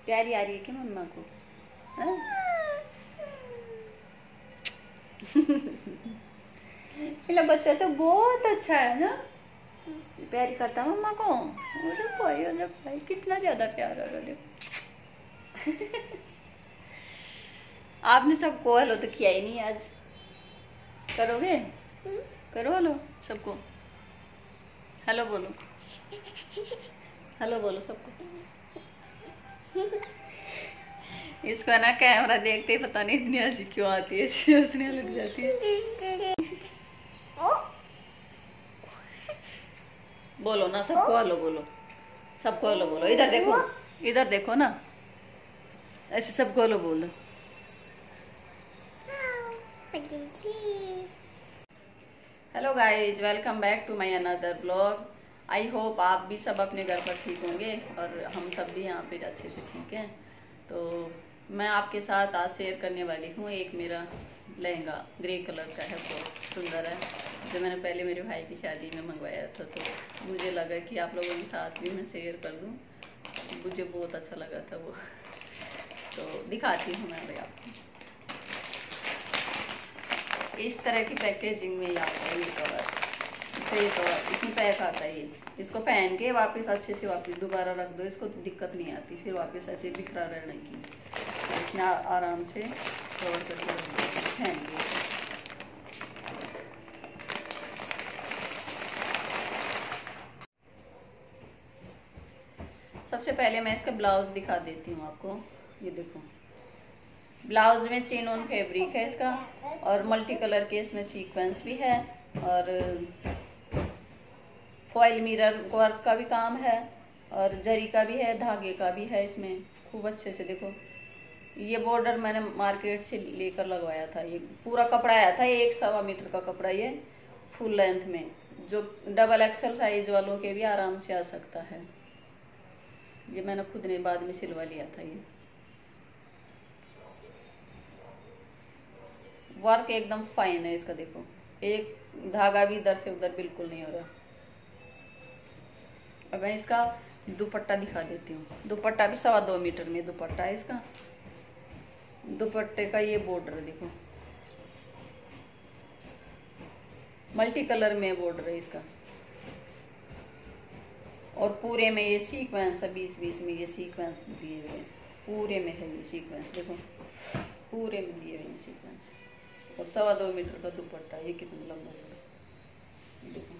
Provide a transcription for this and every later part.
प्यारी आ रही है क्या मम्मा को? मेरा बच्चा तो बहुत अच्छा है ना, प्यारी करता मम्मा को। अरे भाई कितना ज्यादा प्यार हो रहा है देखो। आपने सबको हेलो तो किया ही नहीं आज, करोगे? करो हेलो सबको, हेलो बोलो, हेलो बोलो सबको। इसको ना कैमरा देखते ही पता नहीं इतनी हंसी क्यों आती है, हंसने लग जाती है। बोलो ना सबको हेलो बोलो, सबको हेलो बोलो। इधर देखो, इधर देखो ना, ऐसे सबको हेलो बोल दो। Hello guys, welcome back to my another blog. I hope आप भी सब अपने घर पर ठीक होंगे और हम सब भी यहाँ पे अच्छे से ठीक हैं। तो मैं आपके साथ आज शेयर करने वाली हूँ एक मेरा लहंगा, ग्रे कलर का है, बहुत सुंदर है, जो मैंने पहले मेरे भाई की शादी में मंगवाया था। तो मुझे लगा कि आप लोगों के साथ भी मैं शेयर कर दूँ, मुझे बहुत अच्छा लगा था वो। तो दिखाती हूँ मैं भाई आपको। इस तरह की पैकेजिंग में आता है ये कवर, ये कवर इसमें पैक आता है। ये इसको पहन के वापस अच्छे से वापस दोबारा रख दो, इसको दिक्कत नहीं आती फिर वापस ऐसे बिखरा रहने की। इतना आराम से कवर करके पहन के। सबसे पहले मैं इसका ब्लाउज दिखा देती हूँ आपको। ये देखो, ब्लाउज में चिनोन फैब्रिक है इसका, और मल्टी कलर के इसमें सीक्वेंस भी है, और फॉइल मिरर वर्क का भी काम है, और जरी का भी है, धागे का भी है इसमें, खूब अच्छे से देखो। ये बॉर्डर मैंने मार्केट से लेकर लगवाया था। ये पूरा कपड़ा आया था, 1.25 मीटर का कपड़ा, ये फुल लेंथ में, जो डबल एक्सल साइज वालों के भी आराम से आ सकता है। ये मैंने खुद ने बाद में सिलवा लिया था। ये वर्क एकदम फाइन है इसका, देखो एक धागा भी इधर से उधर बिल्कुल नहीं हो रहा। अब मैं इसका दुपट्टा दिखा देती हूँ। दुपट्टा भी 2.25 मीटर में दुपट्टा है इसका। दुपट्टे का ये बॉर्डर देखो, मल्टी कलर में बॉर्डर है इसका, और पूरे में ये सीक्वेंस है, 20-20 में ये सीक्वेंस दिए हुए हैं, पूरे में है ये सीक्वेंस, देखो पूरे में दिए हुए हैं सीक्वेंस। और 2.25 मीटर का दुपट्टा, ये कितना लंबा चला देखो,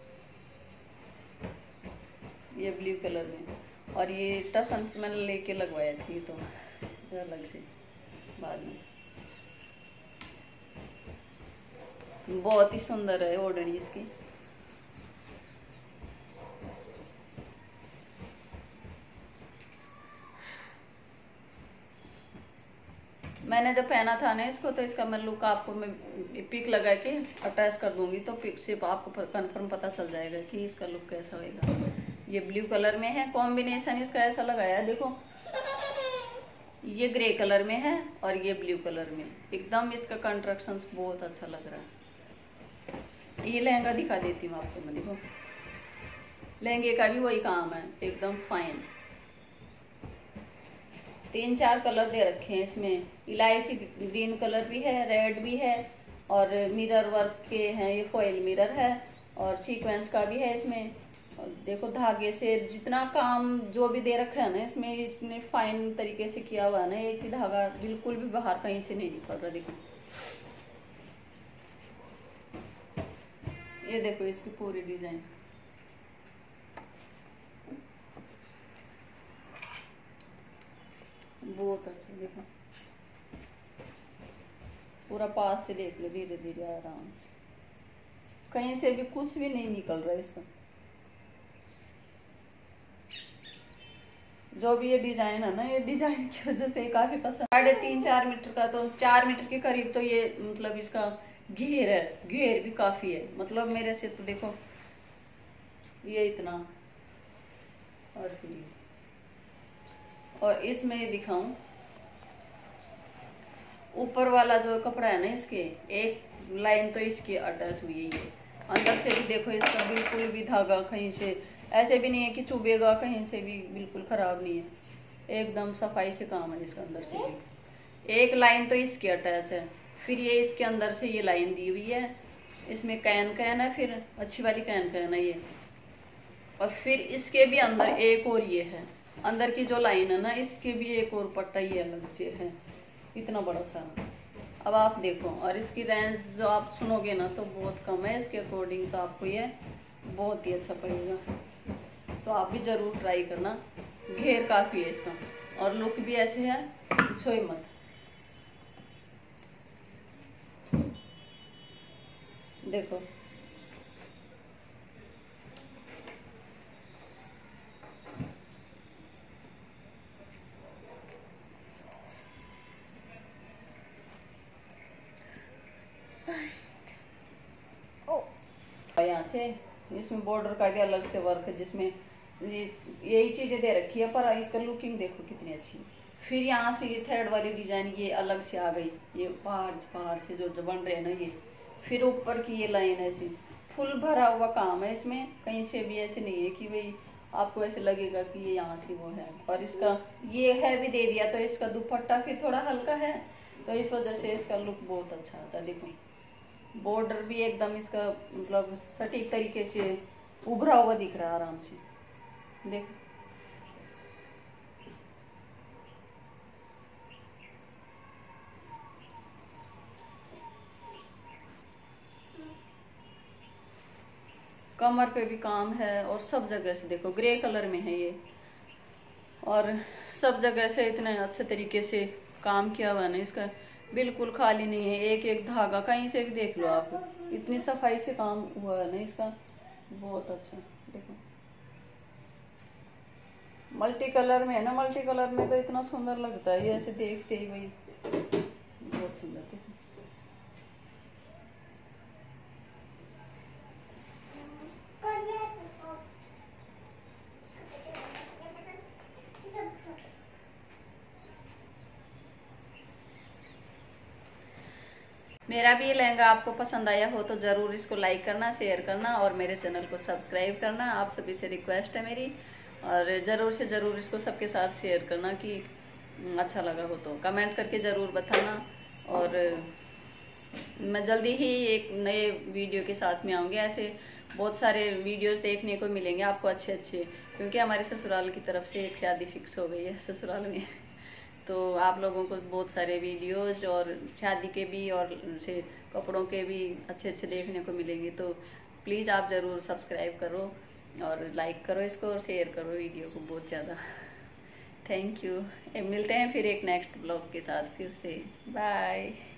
ये ब्लू कलर में। और ये टसन मैंने लेके लगवाया थी तो अलग से बाद में। बहुत ही सुंदर है ओढ़नी इसकी। मैंने जब पहना था ना इसको, तो इसका मैं लुक आपको मैं पिक लगा के अटैच कर दूंगी, तो पिक से आपको कंफर्म पता चल जाएगा कि इसका लुक कैसा होगा। ये ब्लू कलर में है, कॉम्बिनेशन इसका ऐसा लगाया है देखो, ये ग्रे कलर में है और ये ब्लू कलर में, एकदम इसका कंस्ट्रक्शन बहुत अच्छा लग रहा है। ये लहंगा दिखा देती हूँ आपको मैं, देखो लहंगे का भी वही काम है, एकदम फाइन। 3-4 कलर दे रखे हैं इसमें, इलायची ग्रीन कलर भी है, रेड भी है, और मिरर वर्क के हैं, ये फॉइल मिरर है, और सीक्वेंस का भी है इसमें। और देखो धागे से जितना काम जो भी दे रखा है ना इसमें, इतने फाइन तरीके से किया हुआ है ना, एक भी धागा बिल्कुल भी बाहर कहीं से नहीं निकल रहा। देखो ये देखो इसकी पूरी डिजाइन, बहुत अच्छा, देखो पूरा पास से देख लो, धीरे धीरे आराम से, कहीं से भी कुछ भी नहीं निकल रहा है इसका। जो भी ये डिजाइन है ना, ये डिजाइन की वजह से काफी पसंद। 3.5-4 मीटर का, तो 4 मीटर के करीब तो ये मतलब इसका घेर है, घेर भी काफी है, मतलब मेरे से तो देखो ये इतना। और इसमें ये दिखाऊं, ऊपर वाला जो कपड़ा है ना इसके, एक लाइन तो इसकी अटैच हुई है, ये अंदर से भी देखो इसका बिल्कुल भी धागा कहीं से ऐसे भी नहीं है कि चुभेगा, कहीं से भी बिल्कुल खराब नहीं है। एकदम सफाई से काम है इसके अंदर से भी। एक लाइन तो इसकी अटैच है, फिर ये इसके अंदर से ये लाइन दी हुई है, इसमें कैन कैन है, फिर अच्छी वाली कैन कैन है ये, और फिर इसके भी अंदर एक और ये है, अंदर की जो लाइन है ना इसके भी एक और पट्टा ये अलग से है, इतना बड़ा सारा। अब आप देखो, और इसकी रेंज जो आप सुनोगे ना तो बहुत कम है, इसके अकॉर्डिंग तो आपको ये बहुत ही अच्छा पड़ेगा, तो आप भी जरूर ट्राई करना। घेर काफी है इसका और लुक भी ऐसे है, पूछो ही मत। देखो यहाँ से इसमें बॉर्डर का भी अलग से वर्क है, जिसमें यही चीजें दे रखी है, पर इसका लुकिंग देखो कितनी अच्छी। फिर यहाँ से ये थर्ड वाली डिजाइन ये अलग से आ गई, ये पहाड़ से जो बन रहे हैं ना ये, फिर ऊपर की ये लाइन ऐसी फुल भरा हुआ काम है इसमें, कहीं से भी ऐसे नहीं है कि भाई आपको ऐसे लगेगा कि ये यहाँ से वो है। और इसका ये है भी दे दिया, तो इसका दुपट्टा फिर थोड़ा हल्का है, तो इस वजह से इसका लुक बहुत अच्छा आता है। देखो बॉर्डर भी एकदम इसका मतलब सटीक तरीके से उभरा हुआ दिख रहा है आराम से, देखो। कमर पे भी काम है और सब जगह से देखो ग्रे कलर में है ये, और सब जगह से इतने अच्छे तरीके से काम किया हुआ है ना, इसका बिल्कुल खाली नहीं है, एक एक धागा कहीं से भी देख लो आप, इतनी सफाई से काम हुआ है ना इसका, बहुत अच्छा। देखो मल्टी कलर में है ना, मल्टी कलर में तो इतना सुंदर लगता है ये, ऐसे देखते ही वही बहुत सुंदर। देखो मेरा भी ये लहंगा आपको पसंद आया हो तो ज़रूर इसको लाइक करना, शेयर करना और मेरे चैनल को सब्सक्राइब करना। आप सभी से रिक्वेस्ट है मेरी, और ज़रूर से ज़रूर इसको सबके साथ शेयर करना कि अच्छा लगा हो तो कमेंट करके ज़रूर बताना। और मैं जल्दी ही एक नए वीडियो के साथ में आऊँगी, ऐसे बहुत सारे वीडियोस देखने को मिलेंगे आपको अच्छे अच्छे, क्योंकि हमारे ससुराल की तरफ से एक शादी फिक्स हो गई है ससुराल में, तो आप लोगों को बहुत सारे वीडियोस और शादी के भी और से कपड़ों के भी अच्छे अच्छे देखने को मिलेंगे। तो प्लीज़ आप ज़रूर सब्सक्राइब करो और लाइक करो इसको और शेयर करो वीडियो को बहुत ज़्यादा। Thank you. मिलते हैं फिर एक नेक्स्ट ब्लॉग के साथ फिर से। बाय।